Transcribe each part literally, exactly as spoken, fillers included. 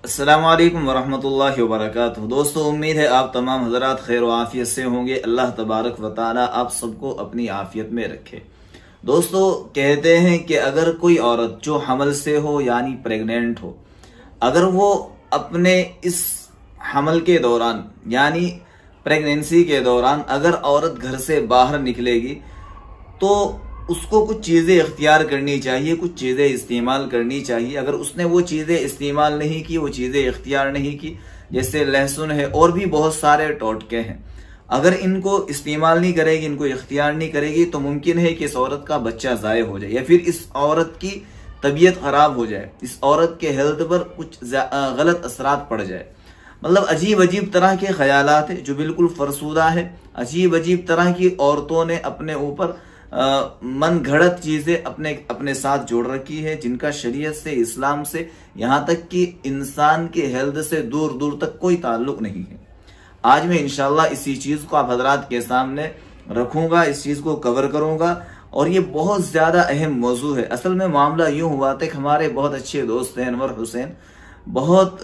अस्सलामु अलैकुम वरहमतुल्लाहि वबरकातुहू। दोस्तों, उम्मीद है आप तमाम हजरात खैर आफियत से होंगे। अल्लाह तबारक व तआला आप सबको अपनी आफियत में रखे। दोस्तों, कहते हैं कि अगर कोई औरत जो हमल से हो यानी प्रेग्नेंट हो, अगर वो अपने इस हमल के दौरान यानी प्रेगनेंसी के दौरान अगर औरत घर से बाहर निकलेगी तो उसको कुछ चीज़ें इख्तियार करनी चाहिए, कुछ चीज़ें इस्तेमाल करनी चाहिए। अगर उसने वो चीज़ें इस्तेमाल नहीं की, वो चीज़ें इख्तियार नहीं की, जैसे लहसुन है और भी बहुत सारे टोटके हैं, अगर इनको इस्तेमाल नहीं करेगी, इनको इख्तियार नहीं करेगी तो मुमकिन है कि इस औरत का बच्चा ज़ाय हो जाए या फिर इस औरत की तबीयत ख़राब हो जाए, इस औरत के हेल्थ पर कुछ गलत असरात पड़ जाए। मतलब अजीब अजीब तरह के ख्यालात है जो बिल्कुल फरसूदा है। अजीब अजीब तरह की औरतों ने अपने ऊपर मन घड़त चीजें अपने अपने साथ जोड़ रखी है, जिनका शरीयत से, इस्लाम से, यहाँ तक कि इंसान के हेल्थ से दूर दूर तक कोई ताल्लुक नहीं है। आज मैं इंशाल्लाह इसी चीज को आप हजरात के सामने रखूंगा, इस चीज को कवर करूंगा और ये बहुत ज्यादा अहम मौजू है। असल में मामला यूं हुआ था कि हमारे बहुत अच्छे दोस्त हैं अनवर हुसैन, बहुत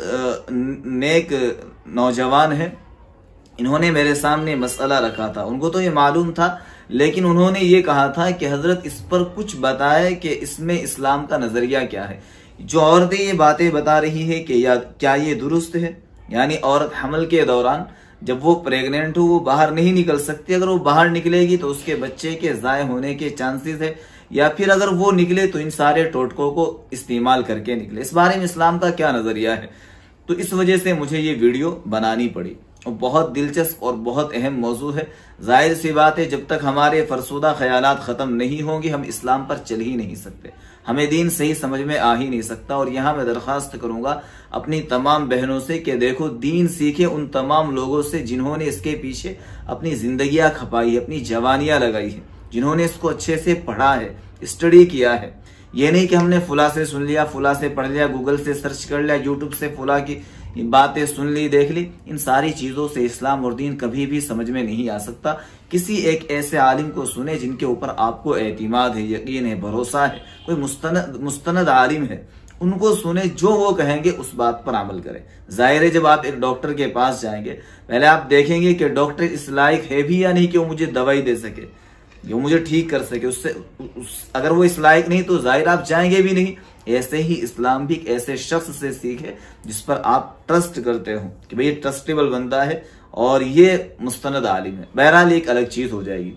नेक नौजवान है। इन्होंने मेरे सामने मसला रखा था। उनको तो ये मालूम था, लेकिन उन्होंने ये कहा था कि हजरत इस पर कुछ बताए कि इसमें इस्लाम का नजरिया क्या है। जो औरतें ये बातें बता रही है कि या क्या ये दुरुस्त है, यानी औरत हमल के दौरान जब वो प्रेग्नेंट हो वो बाहर नहीं निकल सकती। अगर वो बाहर निकलेगी तो उसके बच्चे के ज़ाय होने के चांसेस है, या फिर अगर वो निकले तो इन सारे टोटकों को इस्तेमाल करके निकले। इस बारे में इस्लाम का क्या नजरिया है, तो इस वजह से मुझे ये वीडियो बनानी पड़ी। और बहुत दिलचस्प और बहुत अहम मौजू है। जाहिर सी बात है, जब तक हमारे फरसुदा ख्यालात खत्म नहीं होंगे हम इस्लाम पर चल ही नहीं सकते, हमें दीन सही समझ में आ ही नहीं सकता। और यहाँ मैं दरख्वास्त करूंगा अपनी तमाम बहनों से कि देखो, दीन सीखे उन तमाम लोगों से जिन्होंने इसके पीछे अपनी जिंदगियां खपाई है, अपनी जवानियां लगाई है, जिन्होंने इसको अच्छे से पढ़ा है, स्टडी किया है। ये नहीं कि हमने फुला से सुन लिया, फुला से पढ़ लिया, गूगल से सर्च कर लिया, यूट्यूब से फुला की बातें सुन ली, देख ली। इन सारी चीजों से इस्लाम और दीन कभी भी समझ में नहीं आ सकता। किसी एक ऐसे आलिम को सुने जिनके ऊपर आपको एतिमाद है, यकीन है, भरोसा है, कोई मुस्तनद मुस्तनद आलिम है, उनको सुने, जो वो कहेंगे उस बात पर अमल करें। जाहिर है, जब आप एक डॉक्टर के पास जाएंगे पहले आप देखेंगे कि डॉक्टर इस लायक है भी या नहीं कि वो मुझे दवाई दे सके, वो मुझे ठीक कर सके। उससे उस, अगर वो इस लायक नहीं तो जाहिर आप जाएंगे भी नहीं। ऐसे ही इस्लाम भी ऐसे शख्स से सीखे जिस पर आप ट्रस्ट करते हो कि भाई ये ट्रस्टेबल बंदा है और ये मुस्तनद आलिम है। बहरहाल एक अलग चीज हो जाएगी।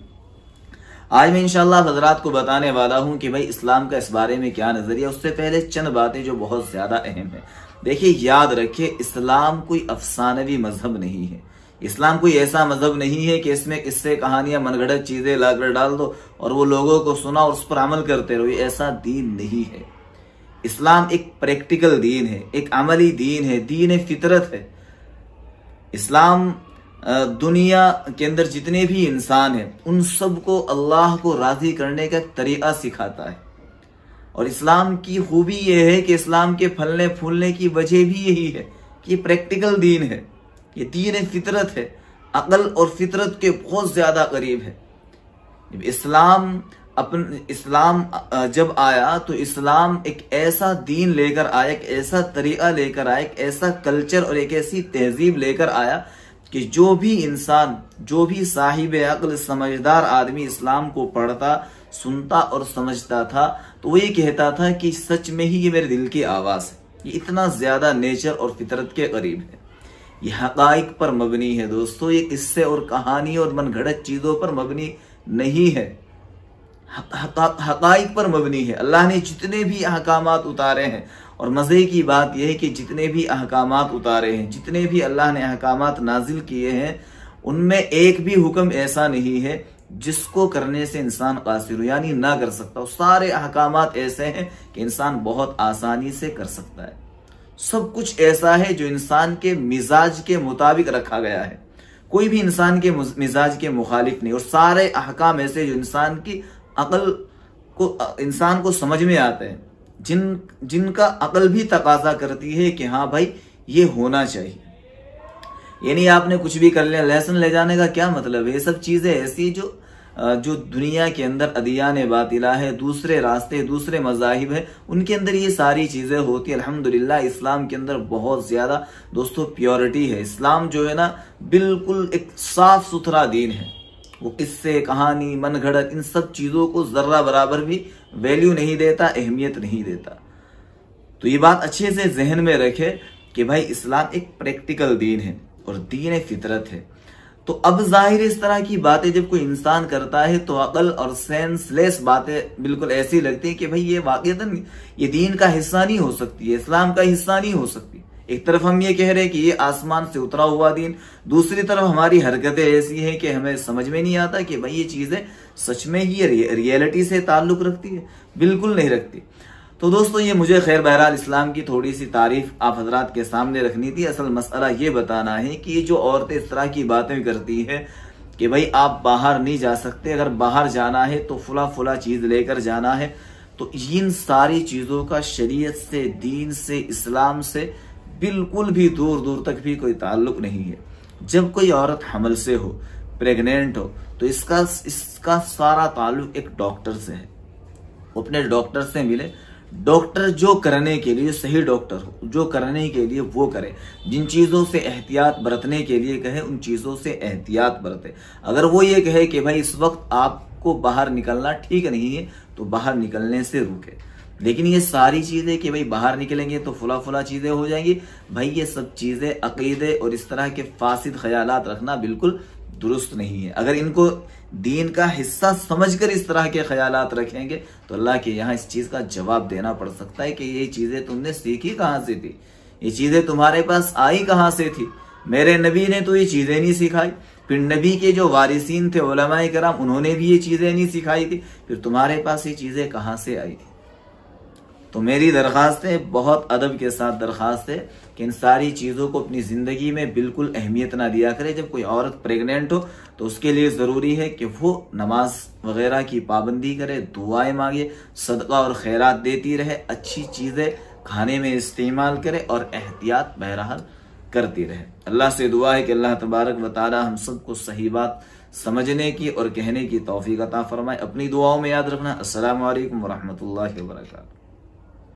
आज मैं इंशाल्लाह हजरात को बताने वाला हूं कि भाई इस्लाम का इस बारे में क्या नजरिया। उससे पहले चंद बातें जो बहुत ज्यादा अहम है। देखिए, याद रखिए, इस्लाम कोई अफसानवी मजहब नहीं है। इस्लाम कोई ऐसा मजहब नहीं है कि इसमें किस्से कहानियां मनगढ़ंत चीजें लाकर डाल दो और वो लोगों को सुना और उस पर अमल करते रहो। ये ऐसा दीन नहीं है। इस्लाम एक प्रैक्टिकल दीन है, एक अमली दीन है, दीन फितरत है। इस्लाम दुनिया के अंदर जितने भी इंसान हैं उन सबको अल्लाह को राजी करने का तरीका सिखाता है। और इस्लाम की खूबी यह है कि इस्लाम के फलने फूलने की वजह भी यही है कि प्रैक्टिकल दीन है, ये दीन फितरत है, अकल और फितरत के बहुत ज्यादा करीब है। इस्लाम अपन इस्लाम जब आया तो इस्लाम एक ऐसा दीन लेकर आया, एक ऐसा तरीका लेकर आया, एक ऐसा कल्चर और एक ऐसी तहजीब लेकर आया कि जो भी इंसान, जो भी साहिब अक्ल समझदार आदमी इस्लाम को पढ़ता, सुनता और समझता था तो वो ये कहता था कि सच में ही ये मेरे दिल की आवाज है। ये इतना ज्यादा नेचर और फितरत के करीब है। ये हकाइक पर मबनी है दोस्तों, ये किस्से और कहानी और मनगढ़ंत चीजों पर मबनी नहीं है, हकाइक पर मबनी है। अल्लाह ने जितने भी अहकामात उतारे हैं, और मजे की बात यह है कि जितने भी अहकामात उतारे हैं, जितने भी अल्लाह ने अहकामात नाजिल किए हैं, उनमें एक भी हुक्म ऐसा नहीं है जिसको करने से इंसान कासिर हो, यानी ना कर सकता। सारे अहकामात ऐसे हैं कि इंसान बहुत आसानी से कर सकता है। सब कुछ ऐसा है जो इंसान के मिजाज के मुताबिक रखा गया है, कोई भी इंसान के मिजाज के मुखालिफ नहीं। और सारे अहकाम ऐसे जो इंसान की अकल को, इंसान को समझ में आते हैं, जिन जिनका अकल भी तकाजा करती है कि हाँ भाई ये होना चाहिए। ये नहीं आपने कुछ भी कर लिया, लहसुन ले जाने का क्या मतलब है। ये सब चीजें ऐसी जो जो दुनिया के अंदर अदियान बातिला है, दूसरे रास्ते, दूसरे मज़ाहिब है, उनके अंदर ये सारी चीजें होती है। अल्हम्दुलिल्लाह इस्लाम के अंदर बहुत ज्यादा दोस्तों प्योरिटी है। इस्लाम जो है ना बिल्कुल एक साफ सुथरा दीन है। वो किस्से, कहानी, मनगढ़ंत, इन सब चीजों को जर्रा बराबर भी वैल्यू नहीं देता, अहमियत नहीं देता। तो ये बात अच्छे से जहन में रखे कि भाई इस्लाम एक प्रैक्टिकल दीन है और दीन फितरत है। तो अब जाहिर इस तरह की बातें जब कोई इंसान करता है तो अकल और सेंसलेस बातें बिल्कुल ऐसी लगती है कि भाई ये वाकईतन ये दीन का हिस्सा नहीं हो सकती है, इस्लाम का हिस्सा नहीं हो सकती। एक तरफ हम ये कह रहे हैं कि ये आसमान से उतरा हुआ दीन, दूसरी तरफ हमारी हरकतें ऐसी हैं कि हमें समझ में नहीं आता कि भाई ये चीजें सच में ही रियलिटी से ताल्लुक रखती है, बिल्कुल नहीं रखती। तो दोस्तों ये मुझे खैर बहरहाल इस्लाम की थोड़ी सी तारीफ आप हजरात के सामने रखनी थी। असल मसला ये बताना है कि ये जो औरतें इस तरह की बातें करती है कि भाई आप बाहर नहीं जा सकते, अगर बाहर जाना है तो फुला फुला चीज लेकर जाना है, तो इन सारी चीजों का शरीयत से, दीन से, इस्लाम से बिल्कुल भी दूर दूर तक भी कोई ताल्लुक नहीं है। जब कोई औरत हमल से हो, प्रेग्नेंट हो, तो इसका इसका सारा ताल्लुक एक डॉक्टर से है। अपने डॉक्टर से मिले, डॉक्टर जो करने के लिए सही डॉक्टर हो, जो करने के लिए वो करे, जिन चीजों से एहतियात बरतने के लिए कहे उन चीजों से एहतियात बरते। अगर वो ये कहे कि भाई इस वक्त आपको बाहर निकलना ठीक नहीं है तो बाहर निकलने से रुके। लेकिन ये सारी चीजें कि भाई बाहर निकलेंगे तो फुला फुला चीजें हो जाएंगी, भाई ये सब चीजें अकीदे और इस तरह के फासिद ख्यालात रखना बिल्कुल दुरुस्त नहीं है। अगर इनको दीन का हिस्सा समझकर इस तरह के ख्यालात रखेंगे तो अल्लाह के यहाँ इस चीज का जवाब देना पड़ सकता है कि ये चीजें तुमने सीखी कहाँ से थी, ये चीजें तुम्हारे पास आई कहाँ से थी। मेरे नबी ने तो ये चीजें नहीं सिखाई, फिर नबी के जो वारिसीन थे उलमाए कराम उन्होंने भी ये चीजें नहीं सिखाई थी, फिर तुम्हारे पास ये चीजें कहाँ से आई थी। तो मेरी दरख्वास्त है, बहुत अदब के साथ दरख्वास्त है कि इन सारी चीज़ों को अपनी ज़िंदगी में बिल्कुल अहमियत ना दिया करे। जब कोई औरत प्रेग्नेंट हो तो उसके लिए ज़रूरी है कि वो नमाज वगैरह की पाबंदी करे, दुआएं मांगे, सदका और खैरात देती रहे, अच्छी चीज़ें खाने में इस्तेमाल करे और एहतियात बहरहाल करती रहे। अल्लाह से दुआ है कि अल्लाह तबारक व तआला हम सबको सही बात समझने की और कहने की तौफीक अता फरमाए। अपनी दुआओं में याद रखना। अस्सलामु अलैकुम व रहमतुल्लाहि व बरकातुहू।